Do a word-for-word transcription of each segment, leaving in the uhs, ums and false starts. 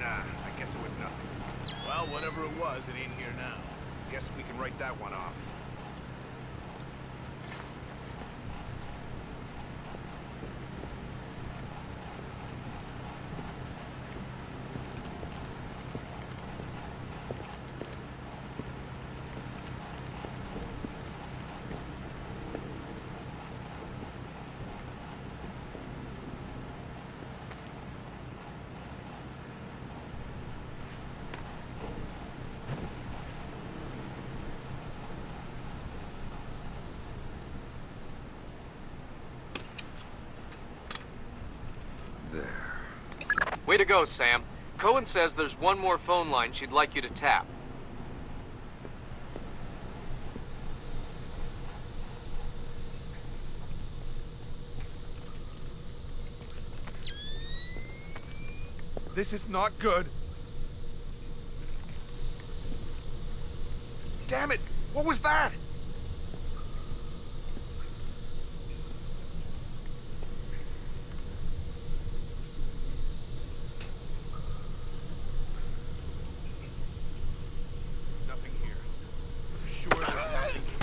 Nah, I guess it was nothing. Well, whatever it was, it ain't here now. Guess we can write that one off. Way to go, Sam. Cohen says there's one more phone line she'd like you to tap. This is not good. Damn it! What was that? Nothing here. I'm sure there's nothing here.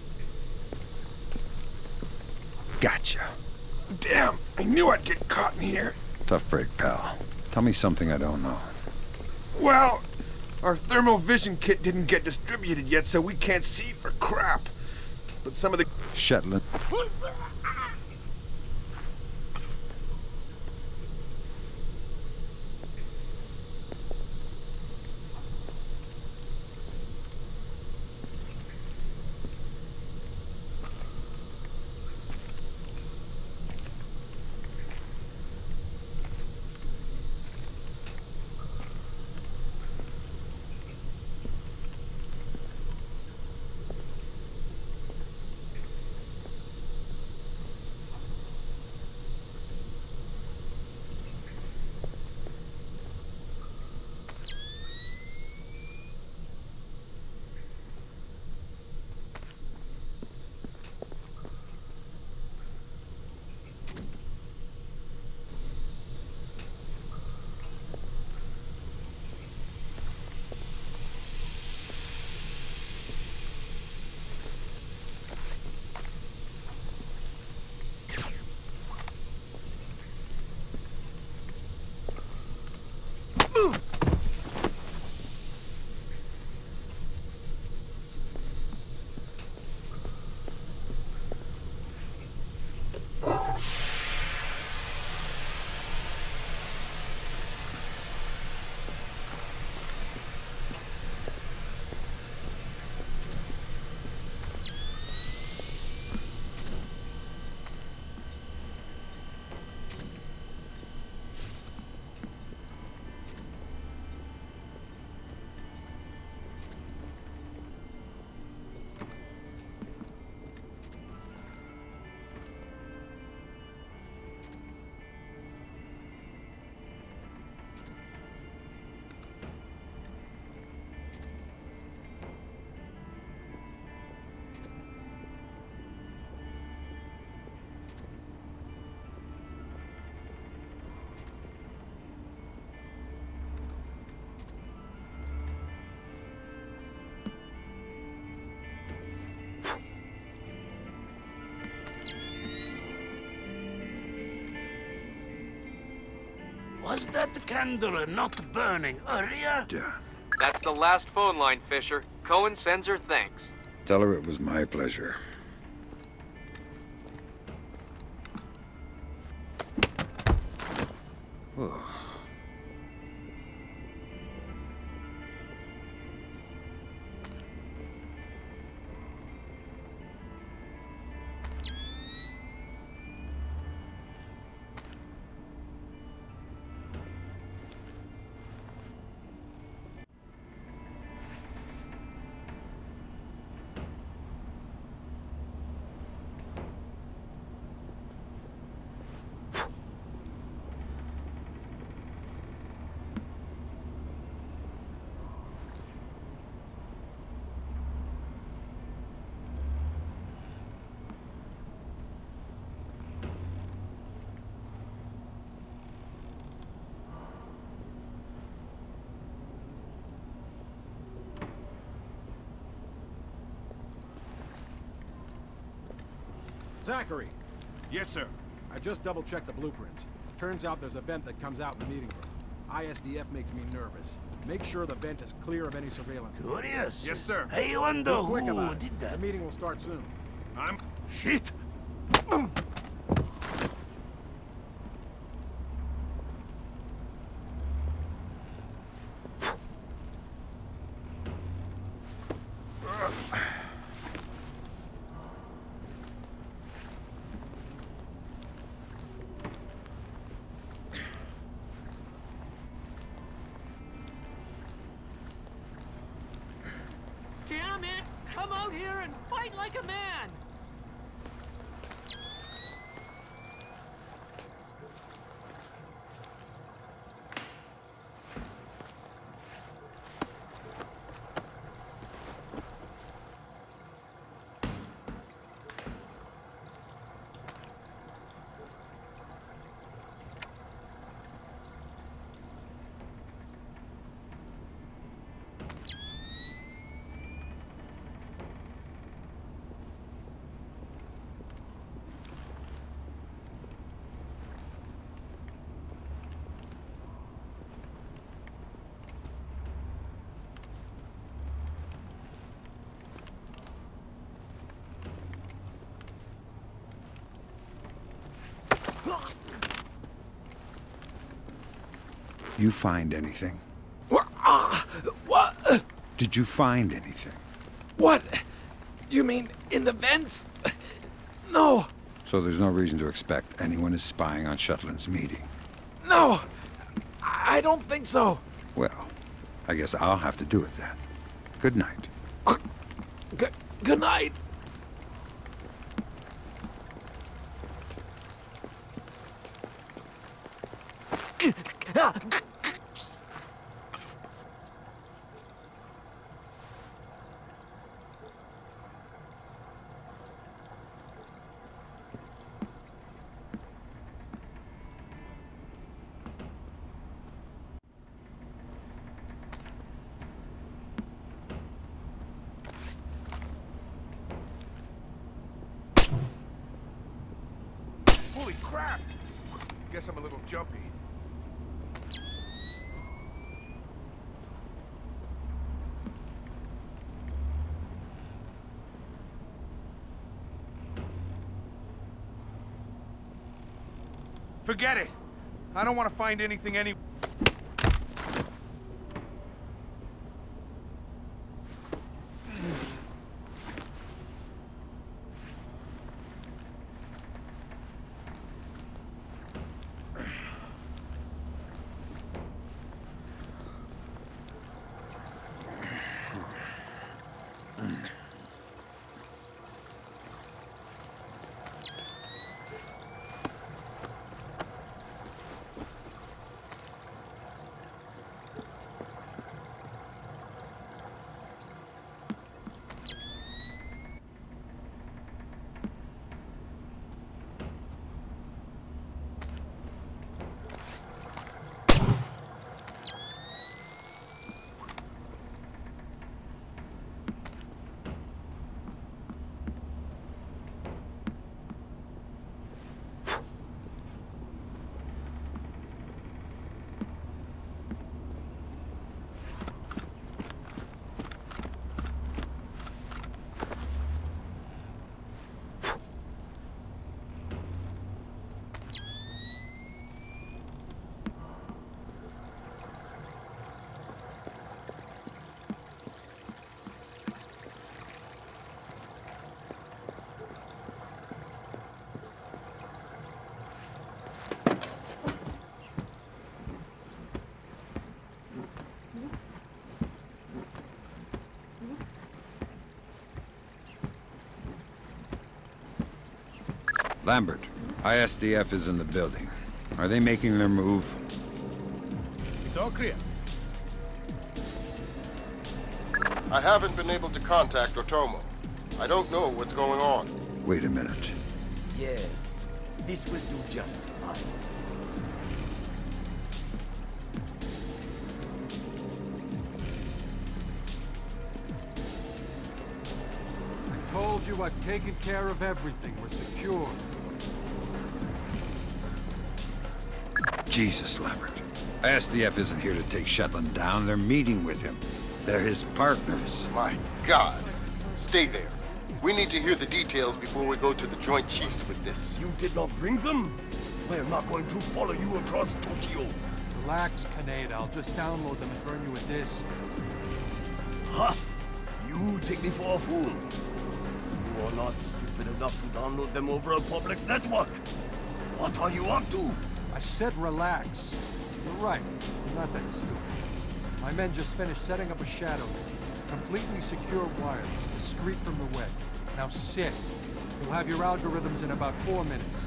Gotcha. Damn, I knew I'd get caught in here. Tough break, pal. Tell me something I don't know. Well, our thermal vision kit didn't get distributed yet, so we can't see for crap. But some of the... Shetland. Was that the candle not burning earlier? Yeah. That's the last phone line, Fisher. Cohen sends her thanks. Tell her it was my pleasure. Oh. Zachary, Yes, sir. I just double-checked the blueprints. Turns out there's a vent that comes out in the meeting room. I S D F makes me nervous. Make sure the vent is clear of any surveillance. Curious. Yes, sir. I wonder Be quick who about it. did The that. meeting will start soon. I'm... Shit! Damn it! Come out here and fight like a man! You find anything? What? Uh, what? Did you find anything? What? You mean in the vents? No. So there's no reason to expect anyone is spying on Shetland's meeting. No. I don't think so. Well, I guess I'll have to do it then. Good night. Uh, good, good night. Holy crap! Guess I'm a little jumpy. Forget it! I don't want to find anything any... Lambert, I S D F is in the building. Are they making their move? It's all clear. I haven't been able to contact Otomo. I don't know what's going on. Wait a minute. Yes, this will do just fine. I told told you I've taken care of everything. We're secure. Jesus, Lambert. I S D F isn't here to take Shetland down. They're meeting with him. They're his partners. My God. Stay there. We need to hear the details before we go to the Joint Chiefs with this. You did not bring them? I am not going to follow you across Tokyo. Relax, Kaneda. I'll just download them and burn you a disc. Ha! You take me for a fool. You are not stupid enough to download them over a public network. What are you up to? I said relax. You're right. I'm not that stupid. My men just finished setting up a shadow. Completely secure wireless, discreet from the web. Now sit. You'll have your algorithms in about four minutes.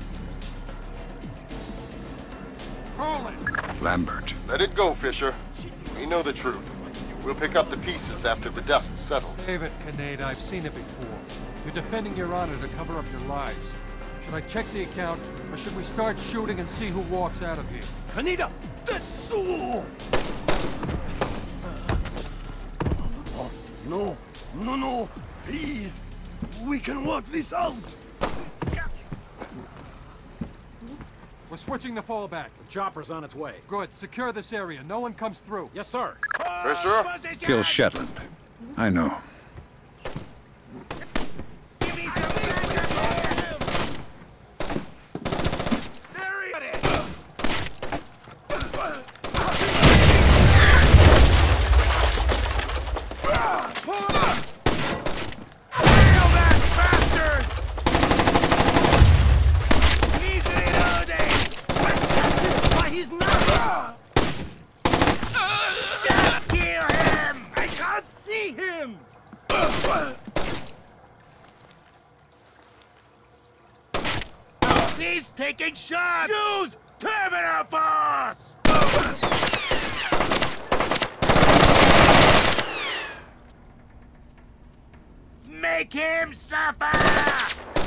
Roll it! Lambert. Let it go, Fisher. We know the truth. We'll pick up the pieces after the dust settles. Save it, Kaneda. I've seen it before. You're defending your honor to cover up your lies. Should I check the account, or should we start shooting and see who walks out of here? Kaneda! Tetsuo! Oh, no, no, no! Please! We can work this out! We're switching the fallback. The chopper's on its way. Good. Secure this area. No one comes through. Yes, sir. Fisher? Kill Shetland. I know. He's taking shots! Use Terminal Force! Make him suffer!